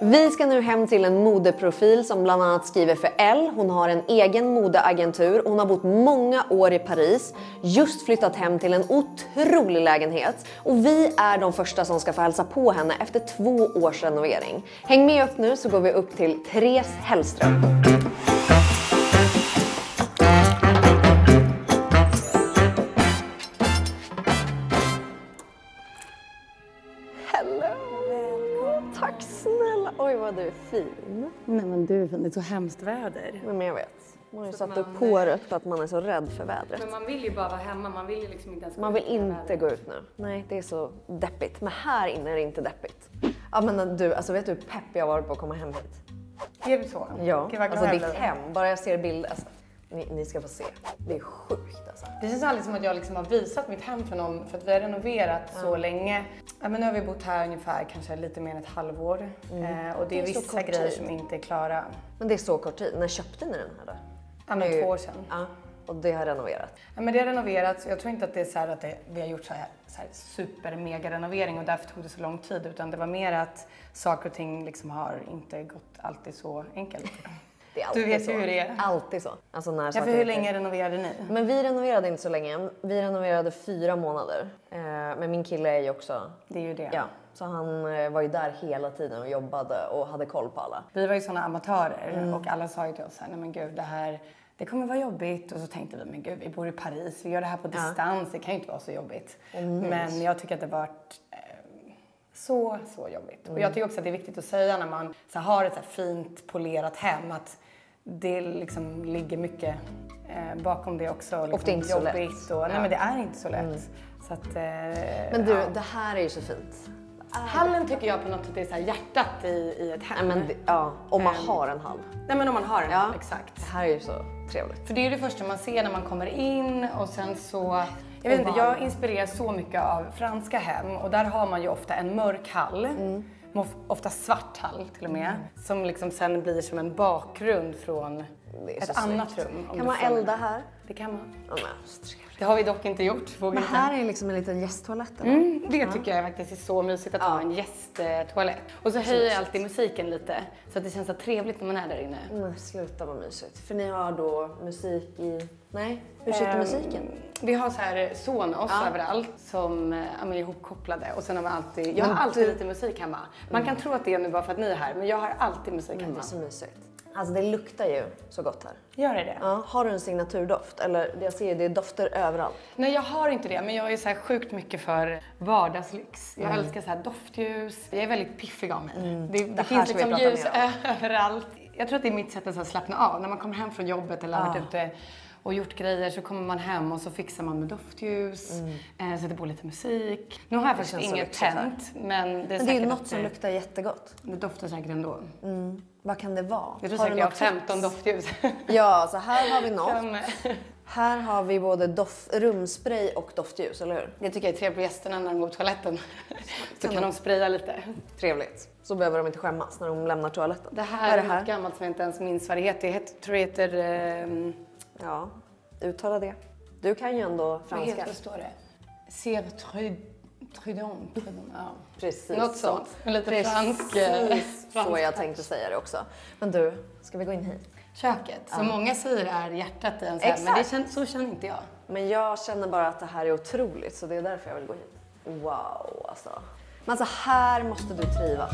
Vi ska nu hem till en modeprofil som bland annat skriver för Elle. Hon har en egen modeagentur. Hon har bott många år i Paris. Just flyttat hem till en otrolig lägenhet. Och vi är de första som ska få hälsa på henne efter 2 års renovering. Häng med upp nu så går vi upp till Therese Hellström. Tack snälla. Oj vad du är fin. Nej men du är fin, det är så hemskt väder. Men jag vet. Man har ju satt upp håret för att man är så rädd för vädret. Men man vill ju bara vara hemma, man vill ju liksom inte ens Man vill inte gå ut nu. Nej, det är så deppigt. Men här inne är det inte deppigt. Ja men du, alltså vet du hur pepp jag var på att komma hem hit? Är det så? Ja, alltså ditt hem. Bara jag ser bilder, alltså, ni ska få se. Det är sjukt alltså. Det känns aldrig som att jag liksom har visat mitt hem för någon, för att vi har renoverat så länge. Ja, men nu har vi bott här ungefär kanske lite mer än ett halvår. Och det är vissa grejer som inte är klara. Men det är så kort tid. När köpte ni den här då? Ja men 2 år sedan. Ja, och det har renoverat. Ja men det har renoverats. Jag tror inte att det är så här att vi har gjort så här super mega renovering och därför tog det så lång tid. Utan det var mer att saker och ting liksom har inte gått alltid så enkelt. Det är alltid du vet så. Ju hur det är. Alltid så. Alltså när för hur länge renoverade ni? Men vi renoverade inte så länge. Vi renoverade 4 månader. Men min kille är ju också... Det är ju det. Ja, så han var ju där hela tiden och jobbade och hade koll på alla. Vi var ju såna amatörer och alla sa ju till oss här, nej men gud det kommer vara jobbigt. Och så tänkte vi, men gud vi bor i Paris, vi gör det här på distans, det kan ju inte vara så jobbigt. Men jag tycker att det varit så jobbigt. Och jag tycker också att det är viktigt att säga när man så har ett så fint polerat hem att det liksom ligger mycket bakom det också. Liksom, och det är inte så lätt. Nej men det är inte så lätt. Så att, men du, det här är ju så fint. Hallen tycker jag på något sätt är så här hjärtat i ett hem. Nej, men om man har en hall. Nej men om man har en hall, exakt. Det här är ju så trevligt. För det är det första man ser när man kommer in och sen så... Jag vet inte, jag inspireras så mycket av franska hem och där har man ju ofta en mörk hall. Ofta svart hall till och med. Som liksom sen blir som en bakgrund från ett annat rum. Kan man elda här? Det kan man. Ja, det har vi dock inte gjort. Men här är liksom en liten gästtoalett. Det tycker jag faktiskt är så mysigt att ha en gästtoalett. Och så höjer jag alltid musiken lite. Så att det känns så trevligt när man är där inne. Men sluta vad mysigt. För ni har då musik i... Nej, hur sitter musiken? Vi har så här Sonos överallt som är ihopkopplade. Och sen har vi alltid... Jag har alltid lite musik hemma. Man kan tro att det är nu bara för att ni är här. Men jag har alltid musik hemma. Det är så mysigt. Alltså det luktar ju så gott här. Gör det? Ja. Har du en signaturdoft? Eller jag ser det är dofter överallt. Nej jag har inte det, men jag är så här sjukt mycket för vardagslyx. Jag älskar så här doftljus. Jag är väldigt piffig av mig. Det finns liksom ljus överallt. Jag tror att det är mitt sätt att så här slappna av. När man kommer hem från jobbet eller har varit ute och gjort grejer så kommer man hem och så fixar man med doftljus. Sätter på lite musik. Nu har jag faktiskt inget tänt. Men det är ju något som luktar jättegott. Det doftar säkert ändå. Vad kan det vara? Jag tror säkert jag har 15 doftljus. Ja, så här har vi något. Här har vi både rumspray och doftljus, eller hur? Det tycker jag är trevligt på gästerna när de går på toaletten. Så kan de spraya lite. Trevligt. Så behöver de inte skämmas när de lämnar toaletten. Det här är något gammalt som jag inte ens minns vad det heter. Jag tror det heter... Ja, uttala det. Du kan ju ändå franska. Vad står det? Trudon. Ja. Precis. Något sånt. En lite fransk. Så jag tänkte säga det också. Men du, ska vi gå in hit? Köket. Så många säger är hjärtat i en här, men så känner inte jag. Men jag känner bara att det här är otroligt, så det är därför jag vill gå hit. Wow, alltså. Men alltså här måste du trivas.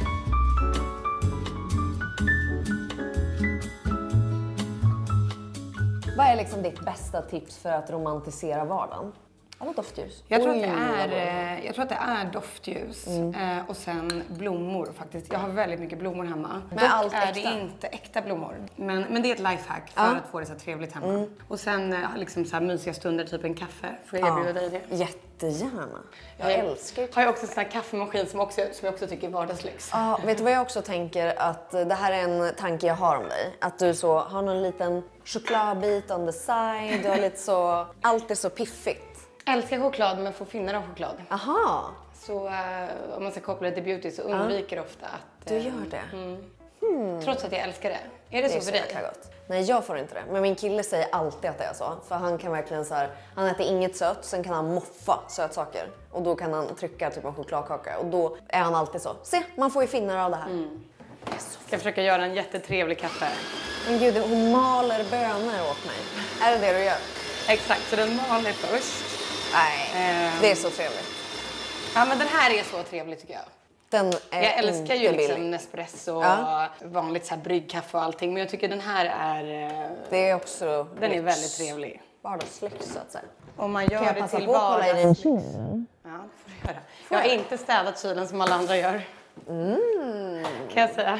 Vad är liksom ditt bästa tips för att romantisera vardagen? Alla doftljus. Jag tror att det är doftljus och sen blommor faktiskt. Jag har väldigt mycket blommor hemma. Men allt är det inte äkta blommor. Men det är ett lifehack för att få det så trevligt hemma. Och sen liksom så här mysiga stunder, typ en kaffe. Får jag erbjuda dig det? Jättegärna. Jag älskar ju. Har jag också en sån här kaffemaskin som jag också tycker är vardagslyx. Ja, vet du vad jag också tänker? Att det här är en tanke jag har om dig. Att du så har någon liten chokladbit on the side. Du har lite så, allt är så piffigt. Älskar choklad men får finnar av choklad. Aha. Så om man ska koppla det till beauty så undviker ofta att... Du gör det? Trots att jag älskar det. Är det så för dig? Gott. Nej, jag får inte det. Men min kille säger alltid att det är så. För han kan verkligen så här, han äter inget sött, sen kan han moffa sötsaker. Och då kan han trycka typ en chokladkaka. Och då är han alltid så. Se, man får ju finnar av det här. Ska försöka göra en jättetrevlig kaffe. Men gud, hon maler bönor åt mig. Är det det du gör? Exakt, så den maler först. Nej, det är så trevligt. Ja, men den här är så trevlig tycker jag. Jag älskar ju liksom Nespresso och vanligt så här bryggkaffe och allting. Men jag tycker den här är... Det är också... Den är väldigt trevlig. Vardagslyx så att säga. Om man gör det till vardagslyx. Ja, det får du göra. Jag har inte städat kylen som alla andra gör. Kan jag säga.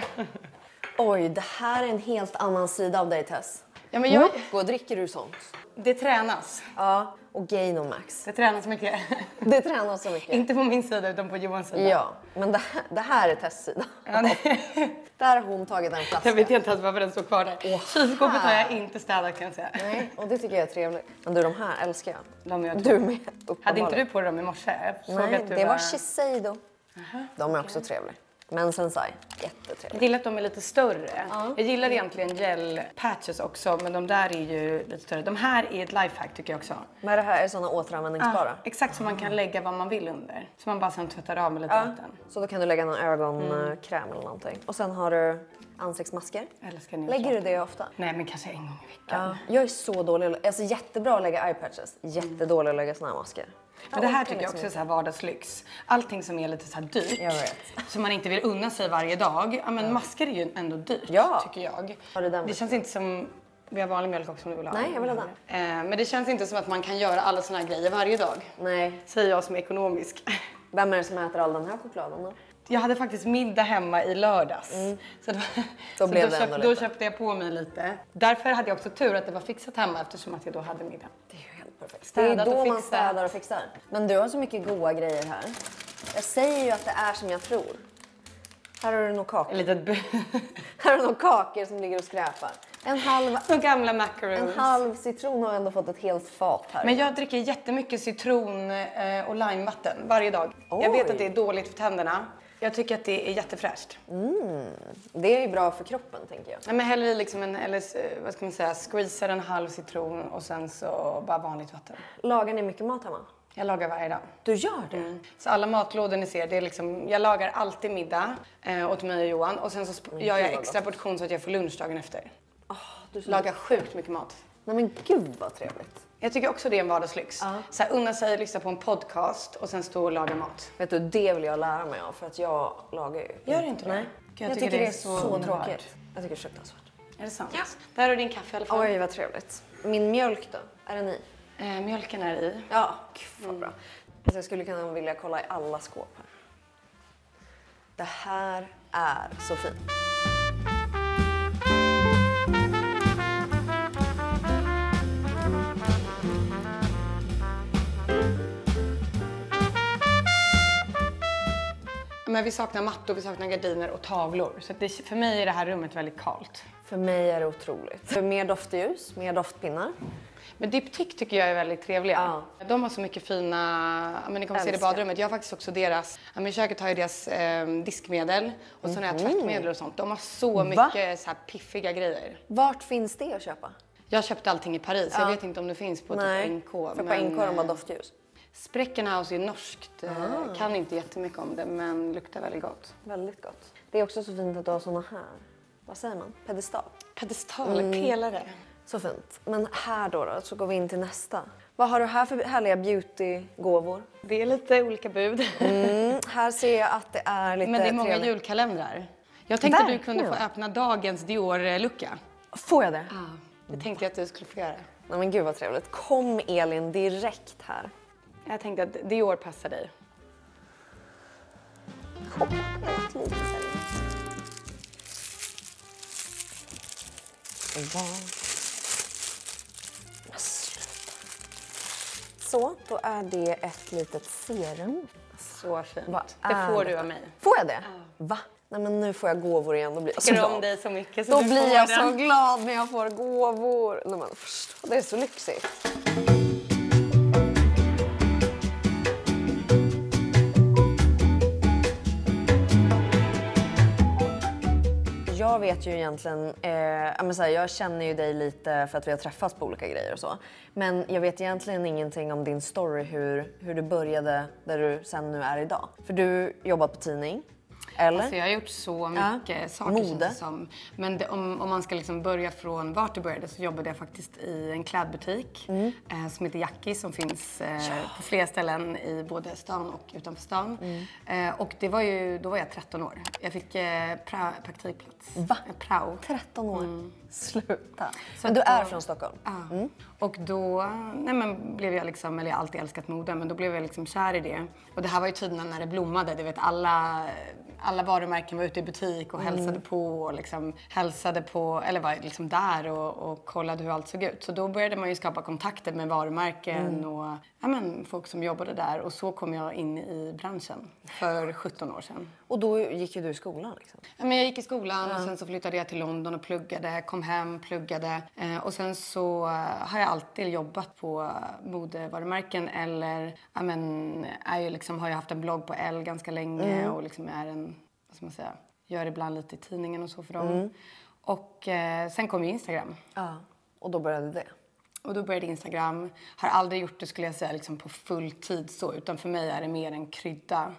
Oj, det här är en helt annan sida av dig, Tess. Ja, men Och dricker du sånt? Det tränas. Ja, och Gainomax. Det tränas mycket. Det tränas så mycket. Inte på min sida utan på Johans sida. Ja, men det här är Tess sida. Ja, där har hon tagit en flaska. Jag vet inte ens varför den står kvar där. Kylskåpet har jag inte städat kan jag säga. Nej, och det tycker jag är trevligt. Men du, de här älskar jag. De är du med. Hade inte du på dem i morse? Nej, det var Shiseido. De är också trevliga. Men Sensai, jättetrevligt. Jag gillar att de är lite större. Jag gillar egentligen gel patches också, men de där är ju lite större. De här är ett lifehack tycker jag också. Men det här är såna återanvändningsbara? Exakt, så man kan lägga vad man vill under. Så man bara sen tvättar av med lite vatten. Så då kan du lägga någon ögonkräm eller någonting. Och sen har du ansiktsmasker. Lägger du det ofta? Nej, men kanske en gång i veckan. Ja, jag är så dålig. Alltså jättebra att lägga eye patches. Jättedålig att lägga såna här masker. Men det här tycker jag också är så här vardagslyx. Allting som är lite så här dyrt. Jag vet. Som man inte vill unna sig varje dag. Ja, men masker är ju ändå dyrt tycker jag. Det känns inte som... Vi har vanlig mjölk också om du vill ha. Nej, jag vill ha den. Men det känns inte som att man kan göra alla såna här grejer varje dag. Nej. Säger jag som är ekonomisk. Vem är det som äter all den här chokladen då? Jag hade faktiskt middag hemma i lördags. Så då köpte jag på mig lite. Därför hade jag också tur att det var fixat hemma eftersom att jag då hade middag. Det är ju helt perfekt. Det är då man städar och fixar. Men du har så mycket goda grejer här. Jag säger ju att det är som jag tror. Här har du några kakor. Här har du några kakor som ligger och skräpar. De gamla macaroons. En halv citron har ändå fått ett helt fat här. Men jag dricker jättemycket citron och limevatten varje dag. Jag vet att det är dåligt för tänderna. Jag tycker att det är jättefräscht. Det är ju bra för kroppen tänker jag. Ja, men häller i liksom vad ska man säga, squeezar en halv citron och sen så bara vanligt vatten. Lagar ni mycket mat hemma? Jag lagar varje dag. Du gör det? Så alla matlådor ni ser, det är liksom, jag lagar alltid middag åt mig och Johan. Och sen så gör jag extra portion så att jag får lunch dagen efter. Lagar sjukt mycket mat. Nej men gud vad trevligt. Jag tycker också det är en vardagslyx. Så här, unna sig, lyssna på en podcast och sen stå och laga mat. Vet du, det vill jag lära mig av för att jag lagar ju. Gör det inte det? Nej. Jag tycker det är så tråkigt. Jag tycker det är fruktansvärt. Är det sant? Ja. Där har du din kaffe i alla fall. Oj vad trevligt. Min mjölk då? Är den i? Mjölken är i. Ja, gud vad bra. Alltså, jag skulle kunna vilja kolla i alla skåp här. Det här är så fint. Men vi saknar mattor, vi saknar gardiner och tavlor. Så att för mig är det här rummet väldigt kallt. För mig är det otroligt. För mer doftljus, mer doftpinnar. Men Diptyque tycker jag är väldigt trevliga. De har så mycket fina, men ni kommer se det i badrummet. Jag har faktiskt också deras, i köket har jag deras diskmedel och så har jag tvättmedel och sånt. De har så mycket så här piffiga grejer. Vart finns det att köpa? Jag köpte allting i Paris. Jag vet inte om det finns på typ NK. För på NK har de bara doftljus. Spreckenhaus är norskt. Kan inte jättemycket om det, men luktar väldigt gott. Väldigt gott. Det är också så fint att du har såna här. Vad säger man? Pedestal. Pedestal, pelare. Så fint. Men här då så går vi in till nästa. Vad har du här för härliga beauty-gåvor? Det är lite olika bud. Här ser jag att det är lite men det är många trevligt. Julkalendrar. Jag tänkte att du kunde få öppna dagens Dior-lucka. Får jag det? Ja, det tänkte jag att du skulle få göra. Nej men gud vad trevligt. Kom Elin direkt här. Jag tänkte att Dior passar dig. Lite seriöst. Så, då är det ett litet serum. Så fint. Det får du av mig. Får jag det? Va? Nej men nu får jag gåvor igen. Då blir jag så glad. Om dig så mycket så då du blir får jag den. så glad när jag får gåvor. Nej, men, det är så lyxigt. Jag vet ju egentligen, jag känner ju dig lite för att vi har träffats på olika grejer och så. Men jag vet egentligen ingenting om din story, hur du började där du sen nu är idag. För du jobbar på tidning. Eller? Alltså jag har gjort så mycket saker. Mode. Men om man ska liksom börja från vart det började, så jobbade jag faktiskt i en klädbutik som heter Jackie, som finns på flera ställen i både stan och utanför stan. Och då var jag 13 år. Jag fick praktikplats. Va? Prao. 13 år? Sluta. Så Men du är från Stockholm? Ja. Och då blev jag liksom, eller jag har alltid älskat mode, men då blev jag liksom kär i det. Och det här var ju tiden när det blommade, du vet, alla varumärken var ute i butik och hälsade på och liksom hälsade på, eller var liksom där och kollade hur allt såg ut. Så då började man ju skapa kontakter med varumärken och folk som jobbade där, och så kom jag in i branschen för 17 år sedan. Och då gick ju du i skolan liksom? Ja, men jag gick i skolan och sen så flyttade jag till London och pluggade, kom hem, pluggade. Och sen så har jag alltid jobbat på modevarumärken eller har jag haft en blogg på Elle ganska länge och liksom är en, vad ska man säga, gör ibland lite i tidningen och så för dem. Och sen kom ju Instagram. Ja, och då började det? Och då började Instagram. Har aldrig gjort det, skulle jag säga, liksom på full tid så. Utan för mig är det mer en krydda.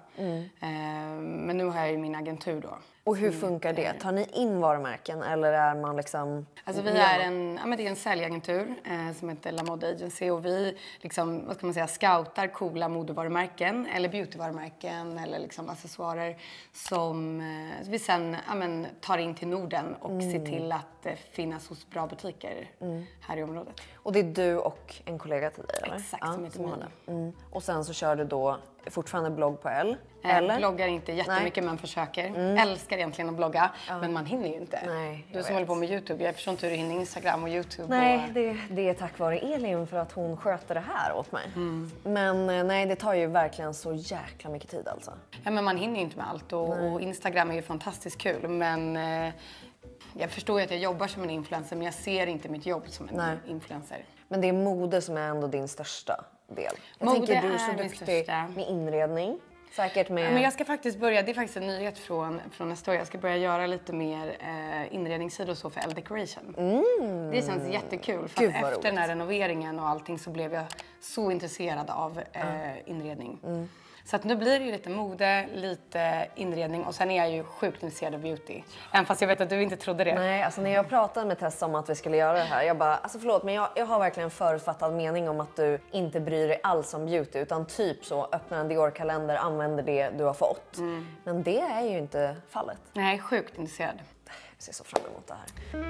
Men nu har jag ju min agentur då. Och hur funkar det? Tar ni in varumärken eller är man liksom... Alltså vi är det är en säljagentur som heter La Mode Agency. Och vi liksom, vad ska man säga, scoutar coola modevarumärken eller beautyvarumärken eller liksom accessoarer som vi sen tar in till Norden och ser till att finnas hos bra butiker här i området. Och det är du och en kollega till dig, eller? Exakt, som heter Mia. Och sen så kör du då fortfarande blogg på Elle? Eller? Bloggar inte jättemycket, men försöker. Älskar egentligen att blogga, men man hinner ju inte. Nej, du som håller på med YouTube, jag förstår inte hur du hinner Instagram och YouTube. Nej, det är tack vare Elin för att hon sköter det här åt mig. Men nej, det tar ju verkligen så jäkla mycket tid alltså. Ja, men man hinner ju inte med allt och Instagram är ju fantastiskt kul, men jag förstår ju att jag jobbar som en influencer, men jag ser inte mitt jobb som en influencer. Men det är mode som är ändå din största del. Jag mode tänker du är så min duktig största. med inredning. Säkert med... Men jag ska faktiskt börja, det är faktiskt en nyhet från nästa år. Jag ska börja göra lite mer inredningssidor och så för Elle Decoration. Det känns jättekul. För att efter den här renoveringen och allting så blev jag så intresserad av inredning. Så att nu blir det ju lite mode, lite inredning och sen är jag ju sjukt intresserad av beauty. Även fast jag vet att du inte trodde det. Nej, alltså när jag pratade med Tess om att vi skulle göra det här, jag bara, alltså förlåt, men jag har verkligen förutfattad mening om att du inte bryr dig alls om beauty, utan typ så öppnar en Dior-kalender, använder det du har fått. Men det är ju inte fallet. Nej, sjukt intresserad. Jag ser så fram emot det här.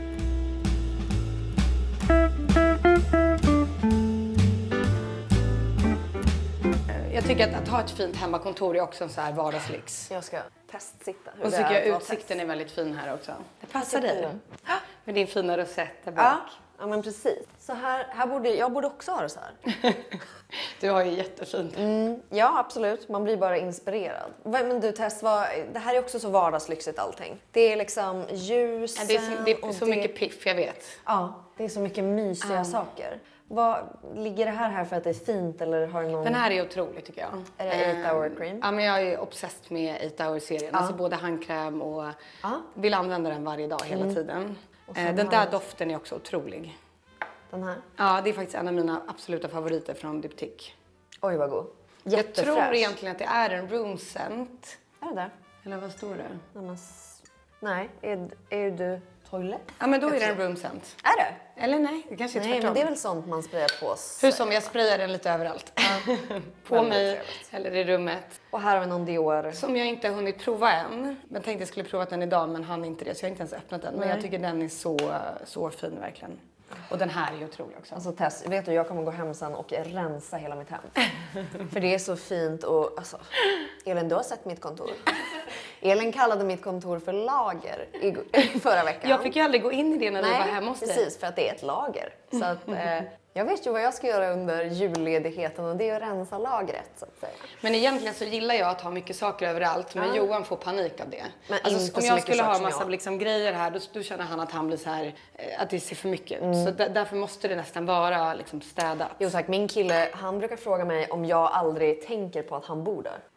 Jag tycker att ha ett fint hemmakontor är också en så här vardagslyx. Jag ska testsitta. Och så tycker jag utsikten är väldigt fin här också. Det passar dig. Med din fina rosett där bak. Ja, men precis. Så jag borde också ha det så här. Du har ju jättefint. Ja, absolut. Man blir bara inspirerad. Men du Tess, det här är också så vardagslyxigt allting. Det är liksom ljusen. Det är så mycket piff, jag vet. Ja, det är så mycket mysiga saker. Ligger det här för att det är fint eller har det någon... Den här är otrolig tycker jag. Är det 8 Hour Cream? Ja, men jag är obsessed med 8 Hour-serien. Alltså både handkräm och vill använda den varje dag hela tiden. Den där doften är också otrolig. Den här? Ja, det är faktiskt en av mina absoluta favoriter från Diptyque. Oj, vad god. Jag tror egentligen att det är en room scent. Är det där? Eller vad står det? Nej, är du toilet? Ja, men då är det en room scent. Är det? Eller nej, det kanske är tvärtom. Nej, men det är väl sånt man sprayar på oss. Hur som, jag sprayar den lite överallt. På mig eller i rummet. Och här har vi någon Dior. Som jag inte har hunnit prova än. Jag tänkte jag skulle prova den idag, men hann inte det. Så jag har inte ens öppnat den. Men jag tycker den är så fin verkligen. Och den här är ju otrolig också. Alltså Tess, vet du, jag kommer gå hem sen och rensa hela mitt hem. För det är så fint och alltså... Elin, du har sett mitt kontor. Elin kallade mitt kontor för lager förra veckan. Jag fick ju aldrig gå in i det när du var hemma hos dig. Precis, för att det är ett lager. Så att, jag vet ju vad jag ska göra under julledigheten och det är att rensa lagret så att säga. Men egentligen så gillar jag att ha mycket saker överallt, men Johan får panik av det. Men alltså, om jag skulle ha en massa liksom, grejer här, då känner han att han blir så här, att det ser för mycket ut. Så därför måste det nästan vara liksom, städat. Jo tack, min kille, han brukar fråga mig om jag aldrig tänker på att han bor där.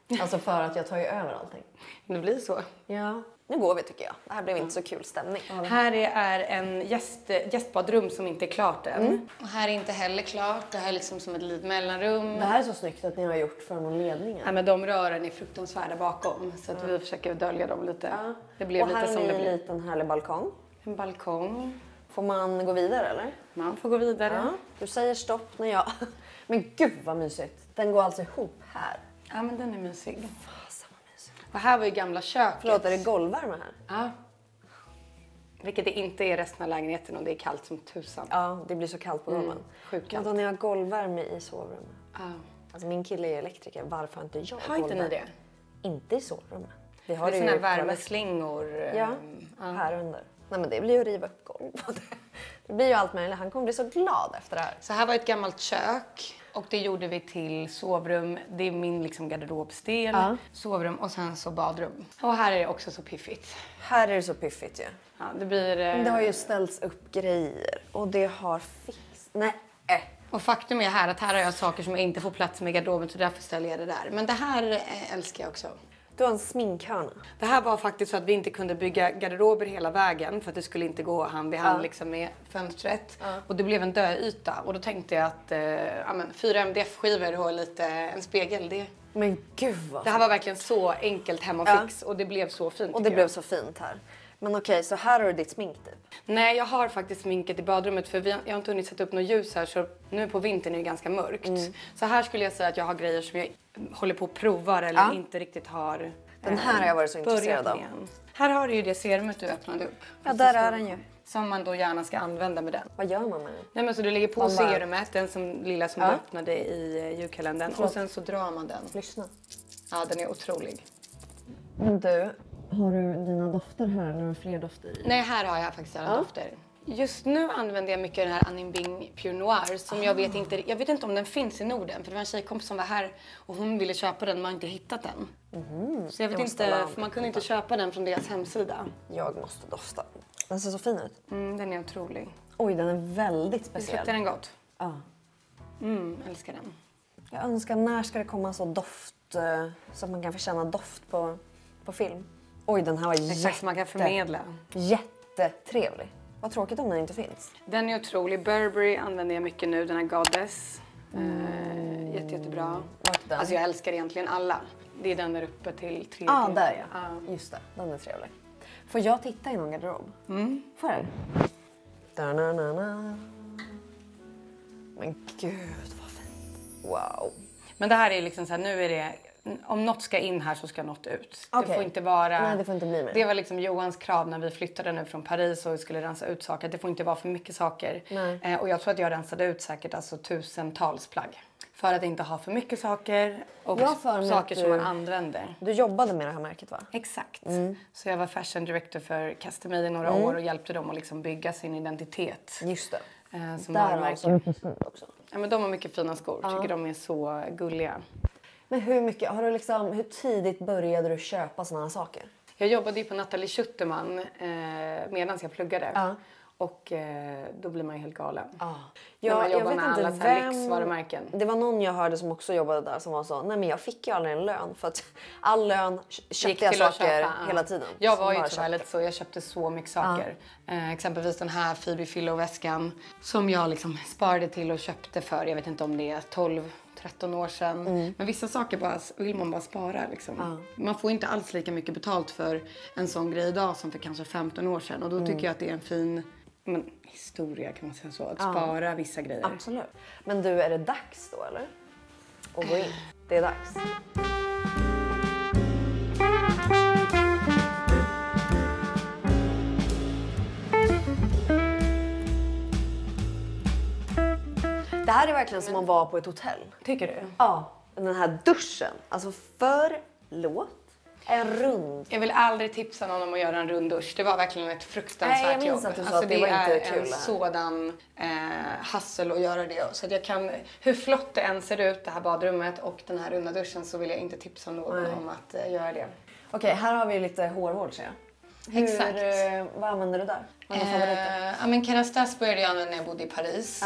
Alltså för att jag tar ju över allting. Det blir så. Ja. Nu går vi tycker jag. Det här blev inte så kul stämning. Här är en gästbadrum som inte är klart än. Och här är inte heller klart. Det här är liksom som ett litet mellanrum. Det här är så snyggt att ni har gjort för någon ledning. Ja, men de rören är fruktansvärda bakom. Så att vi försöker dölja dem lite. Ja. Det blev och lite här som är det en blev. liten härlig balkong. En balkong. Får man gå vidare eller? Man får gå vidare. Ja. Du säger stopp när jag... Men gud vad mysigt. Den går alltså ihop här. Ja, men den är mysig. Fasen vad mysigt. Och här var ju gamla köket. Förlåt, är det golvvärme här? Ja. Vilket det inte är resten av lägenheten och det är kallt som tusan. Ja, det blir så kallt på golven. Sjukt Men kallt. då ni har golvvärme i sovrummet. Ja. Alltså min kille är elektriker. Varför har inte jag Har inte ni golvvärme? det? Inte i sovrummet. Vi har Det är det såna ju här i toaletten. värmeslingor. Ja, här under. Nej men det blir ju att riva upp golv. Det blir ju allt möjligt. Han kommer bli så glad efter det här. Så här var ett gammalt kök och det gjorde vi till sovrum. Det är min liksom garderobsdel, sovrum och sen så badrum. Och här är det också så piffigt. Här är det så piffigt ju. Ja, det blir... Det har ju ställts upp grejer och det har fixat. Nej. Och faktum är här att här har jag saker som jag inte får plats med i garderoben så därför ställer jag det där. Men det här älskar jag också. Du har en sminkhörna. Det här var faktiskt så att vi inte kunde bygga garderober hela vägen för att det skulle inte gå hand i hand liksom med fönstret. Och det blev en döyta och då tänkte jag att 4 MDF-skivor och en spegel, Men gud vad det här var verkligen så enkelt hemma och det blev så fint. Och det blev så fint här. Men okej, så här har du ditt smink typ? Nej, jag har faktiskt sminket i badrummet för jag har inte hunnit sätta upp något ljus här så nu på vintern är det ganska mörkt. Så här skulle jag säga att jag har grejer som jag håller på att prova eller inte riktigt har Den här har jag varit så intresserad av. igen. Här har du ju det serumet du öppnade upp. Ja, där är den ju. Som man då gärna ska använda med den. Vad gör man med den? Nej men så du lägger på Man bara- serumet, den som lilla som du öppnade i julkalendern. Och sen så drar man den. Lyssna. Ja, den är otrolig. Du, har du dina dofter här eller har du fler dofter i? Nej, här har jag faktiskt alla dofter. Just nu använder jag mycket den här Annie Bing Pure Noir som jag vet inte om den finns i Norden för det var en tjejkompis som var här och hon ville köpa den men har inte hittat den. Så jag vet inte, för man kunde inte köpa den från deras hemsida. Jag måste dofta. Den ser så fin ut. Den är otrolig. Oj, den är väldigt Visst speciell. luktar den gott? Ja. Älskar den. Jag önskar när ska det komma så doft så att man kan få känna doft på film. Oj, den här var Exakt som man kan förmedla. jättetrevlig. Vad tråkigt om den inte finns. Den är otrolig. Burberry använder jag mycket nu, den här Goddess. Jättebra. Vart är den? Alltså jag älskar egentligen alla. Det är den där uppe till 3. Där ja. Just det, den är trevlig. Får jag titta i någon garderob? Får jag? Da-na-na-na. Men gud vad fint. Wow. Men det här är liksom så här, nu är det... Om något ska in här så ska något ut. Det Okej. får inte vara... Nej, det får inte bli mer. Det var liksom Johans krav när vi flyttade nu från Paris och skulle rensa ut saker. Det får inte vara för mycket saker. Och jag tror att jag rensade ut säkert alltså tusentals plagg. För att inte ha för mycket saker och Jag har för mig saker att som du- man använder. Du jobbade med det här märket va? Exakt. Så jag var fashion director för Castamay i några år och hjälpte dem att liksom bygga sin identitet. Just det. Som Där har varumärke. så mycket skor också. Ja, men de har mycket fina skor. Tycker de är så gulliga. Men hur tidigt började du köpa såna här saker? Jag jobbade ju på Nathalie Schutterman medan jag pluggade. Och då blir man ju helt galen. När man jobbar med alla så här lyxvarumärken. Det var någon jag hörde som också jobbade där som var så, nej men jag fick ju aldrig en lön för att all lön köpte jag till att saker köpa, hela tiden. Jag Som var ju bara tyvärr köpte. lite så. Jag köpte så mycket saker. Exempelvis den här Phoebe Philo-väskan som jag liksom sparade till och köpte för, jag vet inte om det är 12-13 år sedan. Men vissa saker vill man bara spara liksom. Man får inte alls lika mycket betalt för en sån grej idag som för kanske 15 år sedan. Och då tycker jag att det är en fin historia kan man säga så. Att spara vissa grejer. Absolut. Men du, är det dags då eller? Att gå in? Det är dags. Det här är verkligen som att vara på ett hotell. Tycker du? Ja, den här duschen. Alltså förlåt. En rund. Jag vill aldrig tipsa någon om att göra en rund dusch. Det var verkligen ett fruktansvärt Nej, jag minns jobb. att du sa Alltså, att det var inte kul är en det här. sådan hassel att göra det. Så att jag kan, hur flott det än ser ut, det här badrummet och den här runda duschen, så vill jag inte tipsa någon om att göra det. Okej, här har vi lite hårvård ser jag. Exakt. Vad använder du där? Vad är favoriter? Ja, men Kerastase började jag använda när jag bodde i Paris.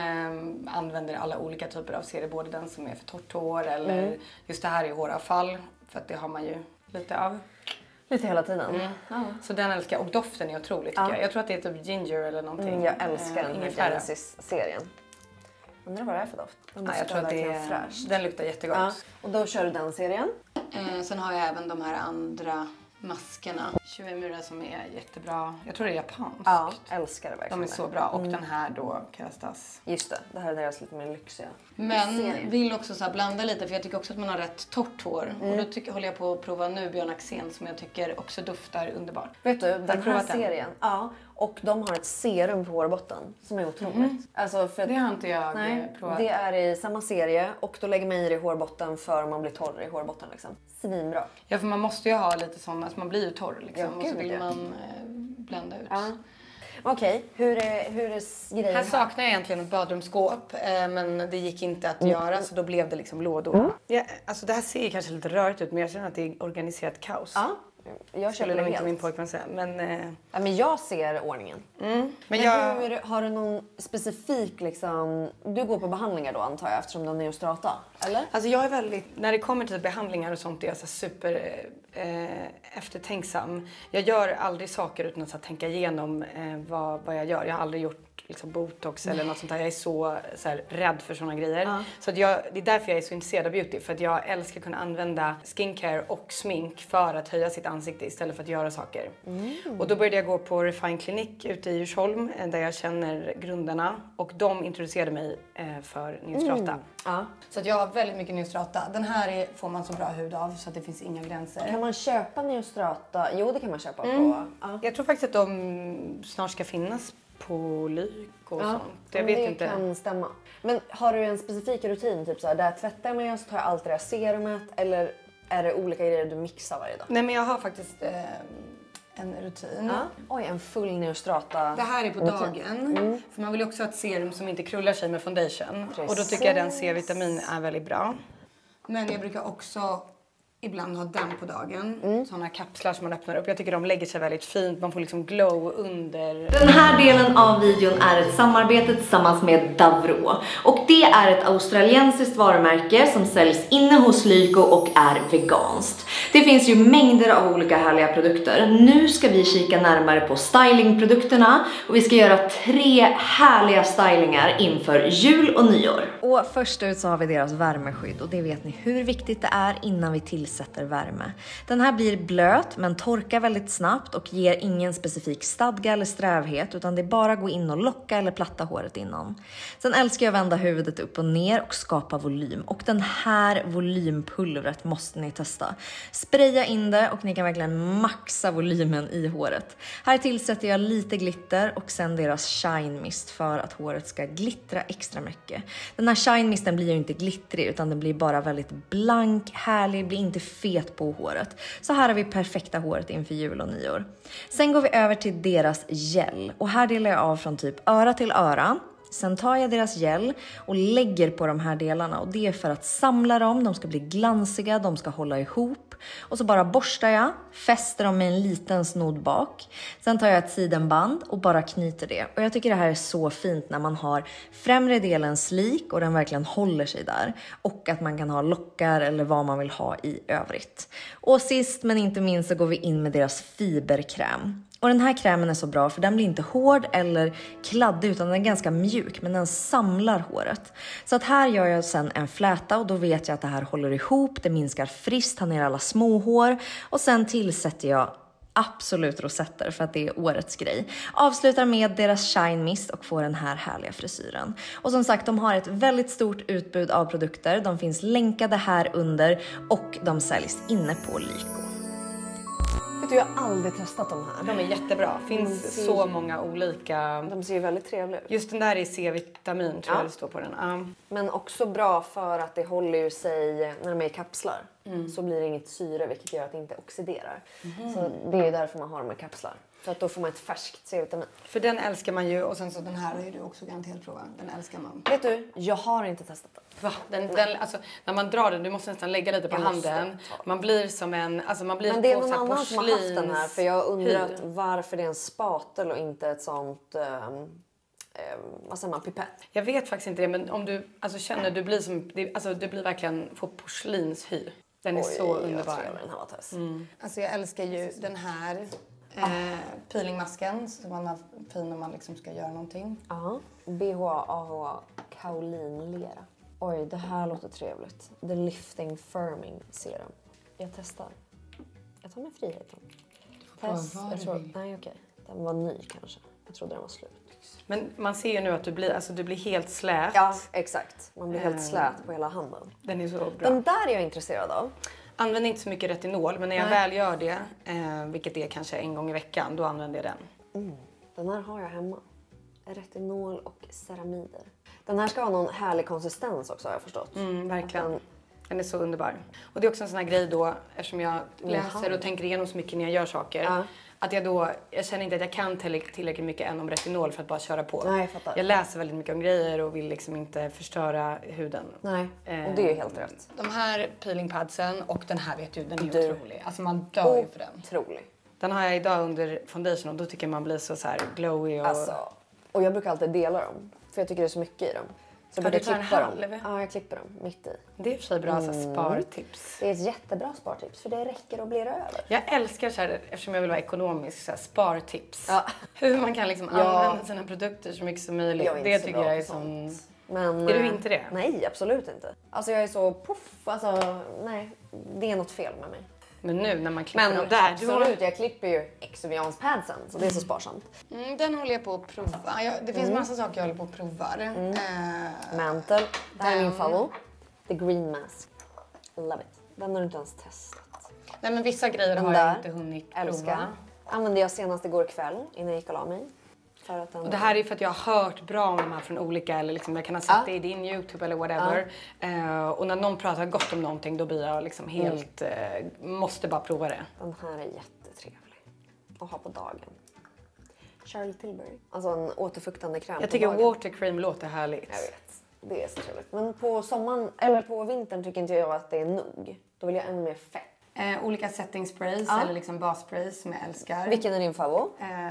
Använder alla olika typer av serier, både den som är för torrt hår eller just det här är håravfall. För att det har man ju lite av. Lite hela tiden. Ja. Så den älskar jag. Och doften är otrolig tycker jag. Jag tror att det är typ ginger eller någonting. Jag älskar den här Genesis-serien. Undrar vad det är för doft. Jag tror att det är fräsch. Den luktar jättegott. Ja. Och då kör du den serien. Sen har jag även de här andra maskerna. Shuemura som är jättebra. Jag tror det är japanskt. Ja, älskar det verkligen. De är så bra. Och den här då, Kerastase. Just det här är deras lite mer lyxiga. Men vill också så här blanda lite för jag tycker också att man har rätt torrt hår. Och då håller jag på att prova nu Björn Axén som jag tycker också doftar underbart. Vet du, den här serien. Ja, och de har ett serum på hårbotten som är otroligt. Alltså för det har inte jag provat. Det är i samma serie och då lägger man i det i hårbotten för om man blir torr i hårbotten liksom. Svinbra. Ja, för man måste ju ha lite sån, alltså man blir ju torr liksom. Och så vill man blända ut. Ja. Okej, hur är grejen här? Saknar jag egentligen ett badrumsskåp, men det gick inte att göra så då blev det liksom lådor. Ja, alltså det här ser kanske lite rörigt ut men jag känner att det är organiserat kaos. Ja. Jag skulle nog inte min pojkvän säga, men... Ja, men jag ser ordningen. Men har du någon specifik liksom... Du går på behandlingar då antar jag eftersom du har neostrata, eller? Alltså jag är väldigt... När det kommer till behandlingar och sånt är jag så super eftertänksam. Jag gör aldrig saker utan att så tänka igenom vad jag gör. Jag har aldrig gjort liksom botox eller något sånt där. Jag är så här, rädd för såna grejer. Så att det är därför jag är så intresserad av beauty. För att jag älskar att kunna använda skincare och smink för att höja sitt ansikte istället för att göra saker. Och då började jag gå på Refine Clinic ute i Djursholm där jag känner grundarna. Och de introducerade mig för neostrata. Så att jag har väldigt mycket neostrata. Den här får man så bra hud av så att det finns inga gränser. Kan man köpa neostrata? Jo, det kan man köpa på. Jag tror faktiskt att de snart ska finnas på Lyk och sånt. Jag vet inte. Det kan stämma. Men har du en specifik rutin? Typ så här, där tvättar jag mig så tar jag alltid det här serumet. Eller är det olika grejer du mixar varje dag? Nej, men jag har faktiskt en rutin. Oj, en full neostrata. Det här är på dagen. För man vill ju också ha ett serum som inte krullar sig med foundation. Precis. Och då tycker jag den C-vitamin är väldigt bra. Men jag brukar också ibland ha den på dagen. Såna kapslar som man öppnar upp. Jag tycker de lägger sig väldigt fint. Man får liksom glow under. Den här delen av videon är ett samarbete tillsammans med Davro. Och det är ett australiensiskt varumärke som säljs inne hos Lyko och är veganskt. Det finns ju mängder av olika härliga produkter. Nu ska vi kika närmare på stylingprodukterna. Och vi ska göra 3 härliga stylingar inför jul och nyår. Och först ut så har vi deras värmeskydd. Och det vet ni hur viktigt det är innan vi tillsätter värme. Den här blir blöt men torkar väldigt snabbt och ger ingen specifik stadga eller strävhet. Utan det är bara att gå in och locka eller platta håret innan. Sen älskar jag att vända huvudet upp och ner och skapa volym. Och den här volympulvret måste ni testa. Spraya in det och ni kan verkligen maxa volymen i håret. Här tillsätter jag lite glitter och sen deras shine mist för att håret ska glittra extra mycket. Den här shine misten blir ju inte glittrig utan den blir bara väldigt blank, härlig, blir inte fet på håret. Så här har vi perfekta håret inför jul och nyår. Sen går vi över till deras gel och här delar jag av från typ öra till öra. Sen tar jag deras gel och lägger på de här delarna och det är för att samla dem, de ska bli glansiga, de ska hålla ihop. Och så bara borstar jag, fäster dem med en liten snodd bak. Sen tar jag ett sidenband och bara knyter det. Och jag tycker det här är så fint när man har främre delen slik och den verkligen håller sig där. Och att man kan ha lockar eller vad man vill ha i övrigt. Och sist men inte minst så går vi in med deras fiberkräm. Och den här krämen är så bra för den blir inte hård eller kladdig utan den är ganska mjuk men den samlar håret. Så att här gör jag sen en fläta och då vet jag att det här håller ihop, det minskar friskt, tar ner alla småhår och sen tillsätter jag absolut rosetter för att det är årets grej. Avslutar med deras shine mist och får den här härliga frisyren. Och som sagt, de har ett väldigt stort utbud av produkter. De finns länkade här under och de säljs inne på Lyko. Jag har aldrig testat de här. De är jättebra. Finns så många olika. De ser ju väldigt trevliga ut. Just den där är C-vitamin tror jag det står på den. Men också bra för att det håller ju sig när de är i kapslar. Så blir det inget syre vilket gör att det inte oxiderar. Så det är ju därför man har dem i kapslar. För att då får man ett färskt C-vitamin. För den älskar man ju och sen så den här är du också garanterat prova. Den älskar man. Vet du, jag har inte testat den. Va? Den, alltså, när man drar den, du måste nästan lägga lite på handen. Man blir som en, alltså man blir. Men det är någon annan som har haft den här. För jag har undrat varför det är en spatel och inte ett sånt, vad säger man, pipett. Jag vet faktiskt inte det, men om du alltså, känner du blir som, alltså du blir verkligen på porslinshy. Den är så underbar. Jag tror den här var Tess. Alltså jag älskar ju den här peelingmasken som man har fin om man liksom ska göra någonting. Ja, BHA AHA kaolinlera. Oj, det här låter trevligt. The Lifting Firming Serum. Jag testar. Jag tar mig friheten. Test. Nej, okej. Den var ny kanske. Jag trodde den var slut. Men man ser ju nu att du blir helt slät. Ja, exakt. Man blir helt slät på hela handen. Den är så bra. Den där är jag intresserad av. Använder inte så mycket retinol, men när jag väl gör det, vilket är kanske en gång i veckan, då använder jag den. Den här har jag hemma. Retinol och ceramider. Den här ska ha någon härlig konsistens också, har jag förstått. Verkligen. Den är så underbar. Och det är också en sån här grej då, eftersom jag läser och tänker igenom så mycket när jag gör saker. Att jag känner inte att jag kan tillräckligt mycket än om retinol för att bara köra på. Nej, jag fattar. Jag läser väldigt mycket om grejer och vill liksom inte förstöra huden. Nej, och det är helt rätt. De här peelingpadsen och den här vet du, den är otrolig. Alltså man dör ju för den. Otrolig. Den har jag idag under foundation och då tycker man blir så här glowy och... Alltså, och jag brukar alltid dela dem. För jag tycker det är så mycket i dem. Så jag brukar klippa dem. Ja, jag klipper dem mitt i. Det är för sig bra spartips. Det är ett jättebra spartips för det räcker och blir över. Jag älskar så här, eftersom jag vill vara ekonomisk, så här, spartips. Ja. Hur man kan liksom använda sina produkter så mycket som möjligt. Det tycker jag är sån... Men, är du inte det? Nej, absolut inte. Alltså jag är så alltså nej, det är något fel med mig. Men nu när man klipper dem där. Absolut, jag klipper ju Exuviance padsen så det är så sparsamt. Den håller jag på att prova. Det finns massa saker jag håller på att prova. Mantel. Det här är min favorit. The Green Mask. Love it. Den har du inte ens testat. Nej, men vissa grejer har jag inte hunnit prova. Älskar. Använde jag senast igår kväll innan jag gick och la mig. För att och det här är för att jag har hört bra om de här från olika, eller liksom jag kan ha sett det i din YouTube eller whatever. Och när någon pratar gott om någonting då blir jag liksom helt, måste bara prova det. Den här är jättetrevlig att ha på dagen. Charlotte Tilbury. Alltså en återfuktande kräm. Jag tycker watercream låter härligt. Jag vet, det är så trevligt. Men på sommaren, eller på vintern tycker inte jag att det är nog. Då vill jag ännu mer fett. Olika setting sprays eller liksom bassprays som jag älskar. Vilken är din favorit?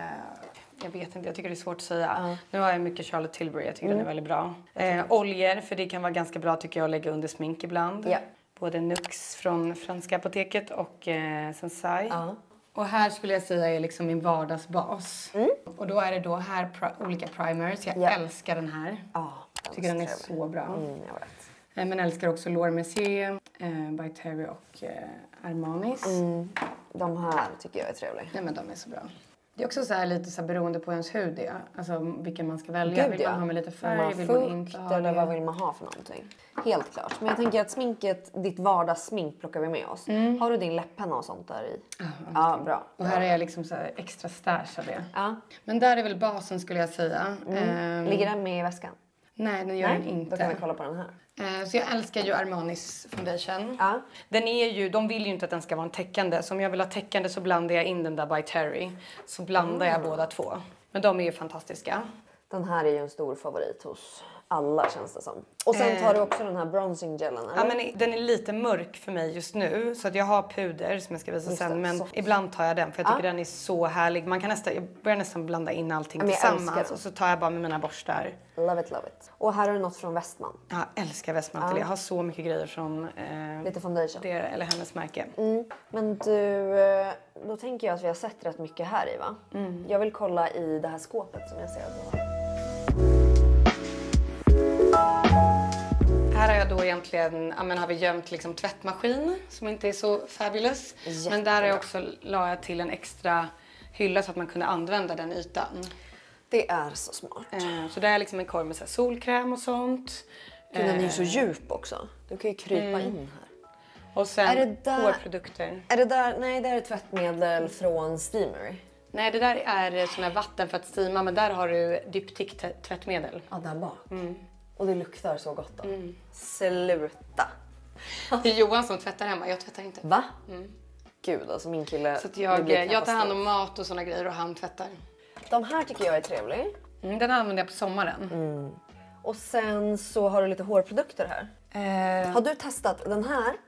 Jag vet inte, jag tycker det är svårt att säga. Nu har jag mycket Charlotte Tilbury, jag tycker den är väldigt bra. Oljor, för det kan vara ganska bra tycker jag att lägga under smink ibland. Yeah. Både Nux från franska apoteket och Sensai. Och här skulle jag säga är liksom min vardagsbas. Och då är det då här olika primers. Jag älskar den här. Tycker den är så bra. Jag vet. Men älskar också Laura Mercier, by Terry och Armanis. De här tycker jag är trevliga. Nej men de är så bra. Det är också så här lite så här beroende på ens hud det. Alltså vilken man ska välja. Vill man ha med lite färg? Vill man inte ha eller vad vill man ha för någonting? Helt klart. Men jag tänker att sminket, ditt vardagssmink plockar vi med oss. Har du din läppenna och sånt där i? Ja, bra. Och här är jag liksom så här extra stash av det. Men där är väl basen skulle jag säga. Ligger den med i väskan? Nej, den gör den inte. Då kan vi kolla på den här. Så jag älskar ju Armanis foundation. Den är ju, de vill ju inte att den ska vara en täckande. Så om jag vill ha täckande så blandar jag in den där by Terry. Så blandar jag båda två. Men de är ju fantastiska. Den här är ju en stor favorit hos alla känns det som. Och sen tar du också den här bronzing gelen, eller? Ja, men den är lite mörk för mig just nu. Så att jag har puder som jag ska visa sen. Men ibland tar jag den för jag tycker den är så härlig. Man kan jag börjar nästan blanda in allting tillsammans. Och så tar jag bara med mina borstar. Love it, love it. Och här har du något från Westman. Jag älskar Westman. Jag har så mycket grejer från lite foundation. Det eller hennes märke. Men du, då tänker jag att vi har sett rätt mycket här i va? Jag vill kolla i det här skåpet som jag ser att du har. Här har jag då egentligen, har vi gömt liksom tvättmaskin som inte är så fabulous. Men där har jag också la jag till en extra hylla så att man kunde använda den ytan. Det är så smart. Så där är liksom en korg med så här solkräm och sånt. Den är ju så djup också. Du kan ju krypa in här. Och sen hårprodukter. Är det där, nej det är tvättmedel från Steamer. Nej, det där är sån här vatten för att steama, men där har du Diptyque tvättmedel. Ja, där bak. Och det luktar så gott då. Sluta. Det är Johan som tvättar hemma, jag tvättar inte. Va? Gud, alltså min kille... Så att jag tar hand om mat och såna grejer och han tvättar. De här tycker jag är trevliga. Den använder jag på sommaren. Och sen så har du lite hårprodukter här. Har du testat den här?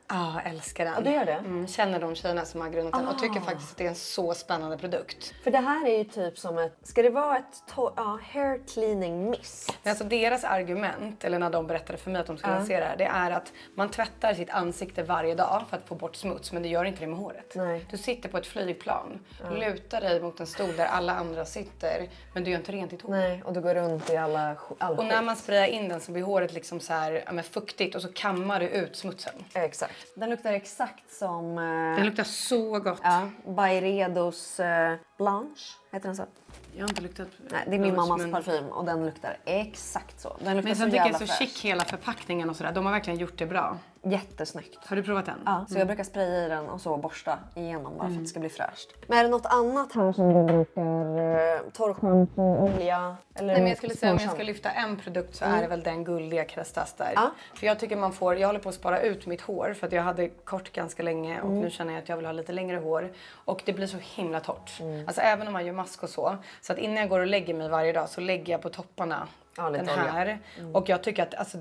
Ja, älskar den. Ja, du gör det? Känner de tjejerna som har grundat den och tycker faktiskt att det är en så spännande produkt. För det här är ju typ som ett... Ska det vara ett hair cleaning mist? Men alltså deras argument, eller när de berättade för mig att de skulle lansera det är att man tvättar sitt ansikte varje dag för att få bort smuts, men det gör inte det med håret. Nej. Du sitter på ett flygplan, lutar dig mot en stol där alla andra sitter, men du gör inte rent ditt hår. Nej, och du går runt i all Och när man sprayar in den så blir håret liksom så här, fuktigt och så kammar du ut smutsen. Exakt. Den luktar exakt som... Den luktar så gott. Ja, Byredos Blanche, heter den så? Jag har inte luktat. Nej, det är min mammas parfym och den luktar exakt så. Den luktar Men så sen tycker jag jävla så fräsch. chic hela förpackningen och sådär. De har verkligen gjort det bra. Jättesnyggt. Har du provat den? Ja, så jag brukar spraya i den och så borsta igenom bara för att det ska bli fräscht. Men är det något annat här som du brukar? Torrschampo, olja? Eller Nej, men jag skulle säga om jag ska lyfta en produkt så är det väl den guldiga Kerastase där. Ja. För jag tycker jag håller på att spara ut mitt hår för att jag hade kort ganska länge och nu känner jag att jag vill ha lite längre hår. Och det blir så himla torrt. Alltså även om man gör mask och så. Så att innan jag går och lägger mig varje dag så lägger jag på topparna den här. Och jag tycker att alltså,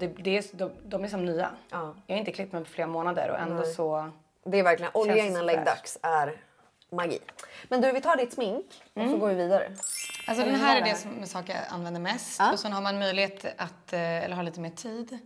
de är som nya. Ja. Jag har inte klippt mig på flera månader och ändå så... Det är verkligen, olja Känns innan fräsch. läggdags är magi. Men du, vi tar ditt smink och så går vi vidare. Alltså den här är det som saker jag använder mest. Och sen har man möjlighet att, eller ha lite mer tid.